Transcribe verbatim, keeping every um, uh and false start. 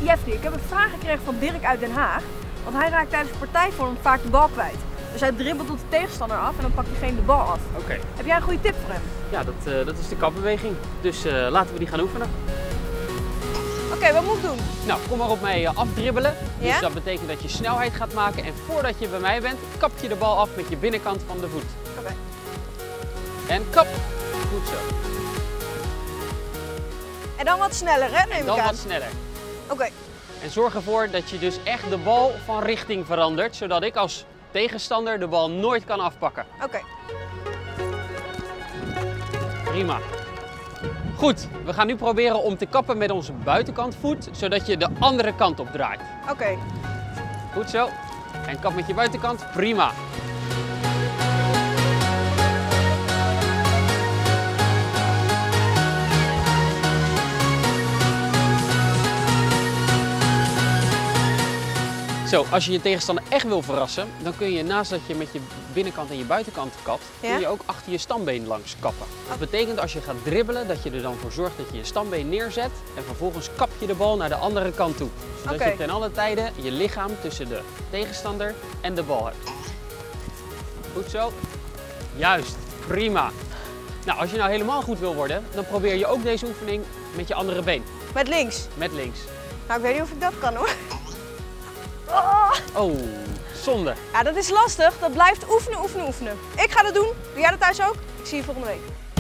Jeffrey, ik heb een vraag gekregen van Dirk uit Den Haag. Want hij raakt tijdens partijvorm vaak de bal kwijt. Dus hij dribbelt tot de tegenstander af en dan pakt diegene de bal af. Oké. Okay. Heb jij een goede tip voor hem? Ja, dat, uh, dat is de kapbeweging. Dus uh, laten we die gaan oefenen. Oké, okay, wat moet ik doen? Nou, kom maar op mij uh, afdribbelen. Ja? Dus dat betekent dat je snelheid gaat maken. En voordat je bij mij bent, kap je de bal af met je binnenkant van de voet. Oké. Okay. En kap. Goed zo. En dan wat sneller, hè? Neem en dan ik aan. wat sneller. Oké. Okay. En zorg ervoor dat je dus echt de bal van richting verandert, zodat ik als tegenstander de bal nooit kan afpakken. Oké. Okay. Prima. Goed, we gaan nu proberen om te kappen met onze buitenkantvoet, zodat je de andere kant op draait. Oké. Okay. Goed zo. En kap met je buitenkant. Prima. Zo, als je je tegenstander echt wil verrassen, dan kun je naast dat je met je binnenkant en je buitenkant kapt, ja? kun je ook achter je stambeen langs kappen. Dat betekent als je gaat dribbelen, dat je er dan voor zorgt dat je je stambeen neerzet en vervolgens kap je de bal naar de andere kant toe. Zodat okay. je ten alle tijde je lichaam tussen de tegenstander en de bal hebt. Goed zo. Juist, prima. Nou, als je nou helemaal goed wil worden, dan probeer je ook deze oefening met je andere been. Met links? Met links. Nou, ik weet niet of ik dat kan hoor. Oh, oh zonde. Ja, dat is lastig. Dat blijft oefenen, oefenen, oefenen. Ik ga dat doen. Doe jij dat thuis ook? Ik zie je volgende week.